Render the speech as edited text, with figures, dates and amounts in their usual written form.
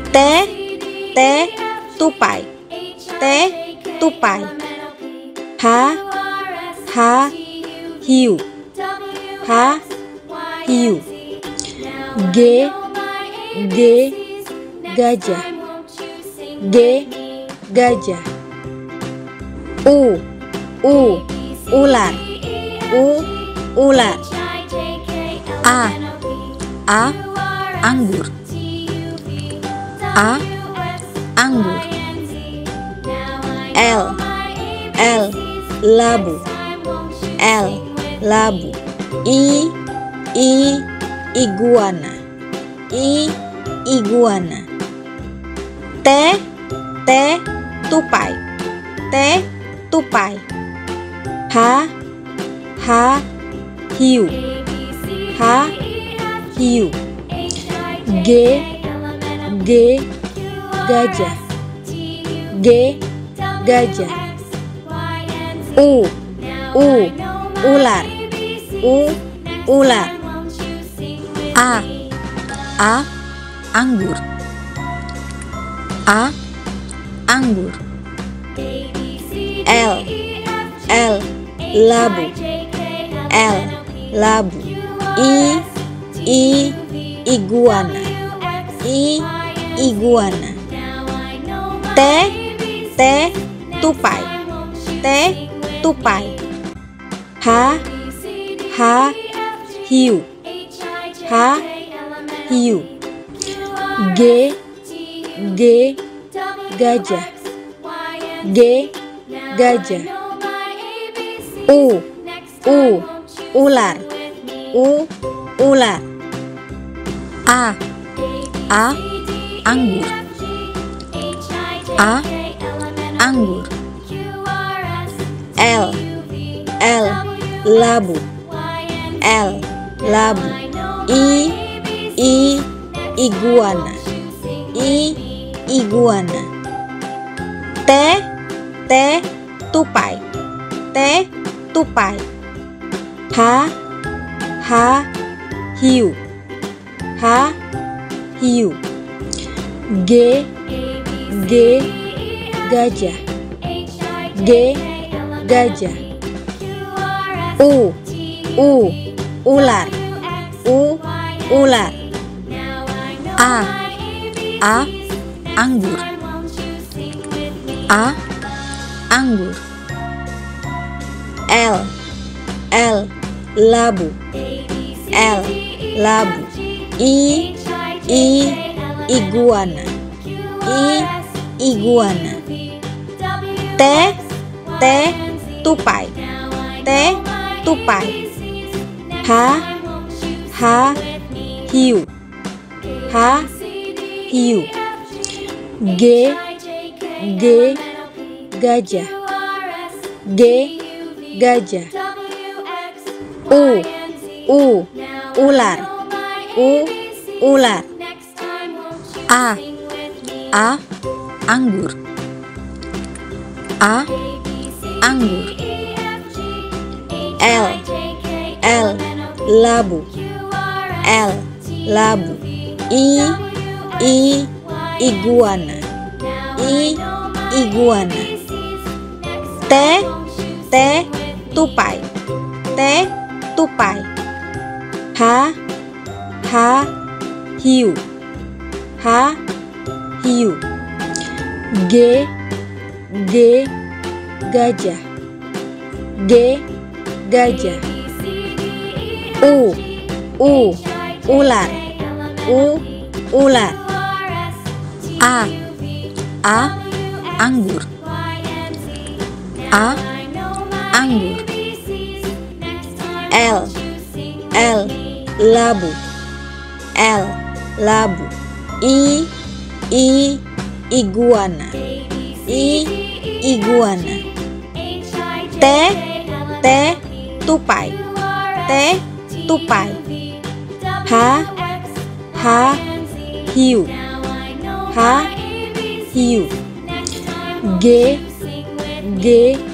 T tupai, T tupai. H hiu, H hiu. G gajah, G gajah. U ular, U ular. A anggur, A anggur. L labu, L labu. I iguana, I iguana. T tupai, T tupai. H hiu, H hiu. G gajah, G gajah. U ular, U ular. A anggur, A anggur. L labu, L labu. I iguana, I iguana. T tupai, T tupai. H hiu, H hiu. G gajah, G gajah. U ular, U ular. A anggur, A anggur. L labu, L labu. I iguana, I iguana. T tupai, T tupai. H hiu, H hiu. G gajah, G gajah. U ular, U ular. A anggur, A anggur. L labu, L labu. I iguana, I iguana. T tupai, T tupai. H hiu, H hiu. G gajah, G gajah. U ular, U ular. A anggur, A anggur. L labu, L labu. I iguana, I iguana. T tupai, T tupai. H hiu, H hiu. G gajah, G gajah. U ular, U ular. A anggur, A anggur. L labu, L labu. I iguana, I iguana. T tupai, T tupai. H hiu, H hiu. G